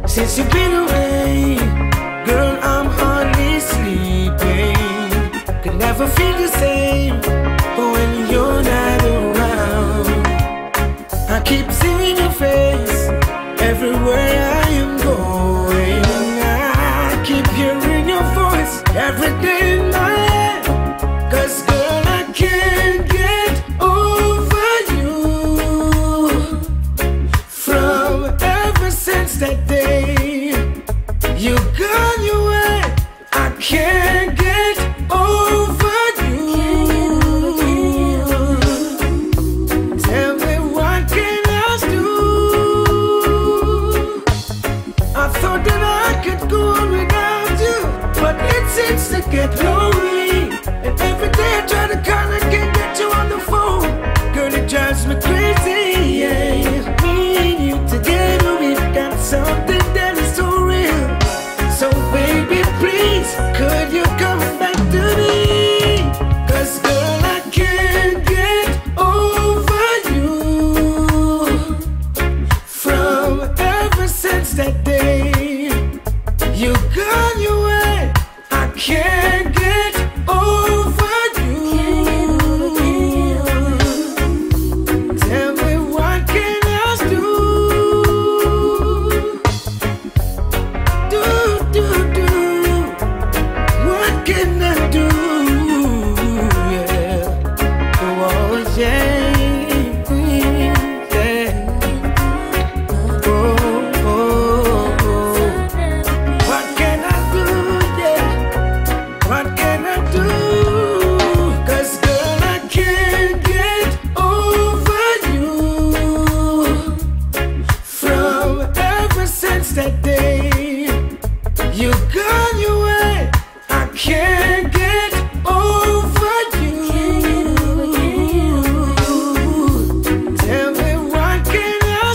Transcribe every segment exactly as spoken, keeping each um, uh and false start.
Since you've been away, girl, I'm hardly sleeping. Could never feel the same when you're not around. I keep seeing your face everywhere I am going. I keep hearing your voice every day in my head. Cause girl, I can't get over you. From ever since that day you gone your way, I can't get over you. Tell me what can I do? I thought that I could go on without you, but it seems to get lonely. And every day I try to call, I can't get you on the phone. Girl, it drives me crazy, yeah. Me and you together, we've got something that is so real. So baby, please, could you come back to me? Cause girl, I can't get over you. From ever since that day you gone your way, I can't get over you. Tell me what can I do? Do, do, do. What can I do? Yeah. Oh, yeah. Yeah. Oh, oh, oh. What can I do? Yeah. What can I do? Cause girl, I can't get over you. From ever since that day you gone your way, I can't get over you. Tell me what can I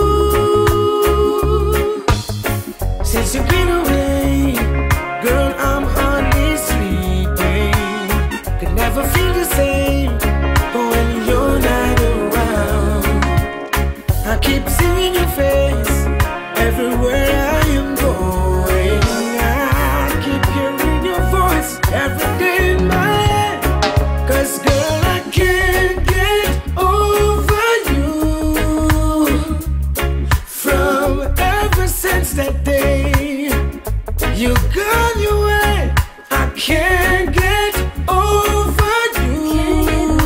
do? Since you've been away, girl, I'm hardly sleeping. Could never feel the same when you're not around. I keep seeing your face everywhere I am going. I keep hearing your voice every day in my head. Cause girl, I can't get over you. From ever since that day you gone your way, I can't get over you.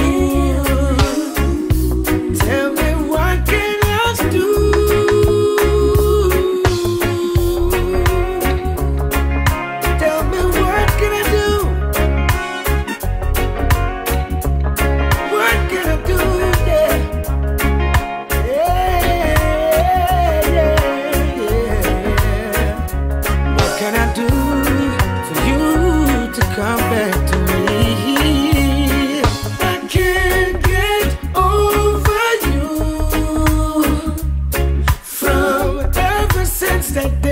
Tell me what can I do? Tell me what can I do? What can I do? Yeah. Yeah, yeah, yeah. What can I do for you to come back to me? I can't get over you. From ever since that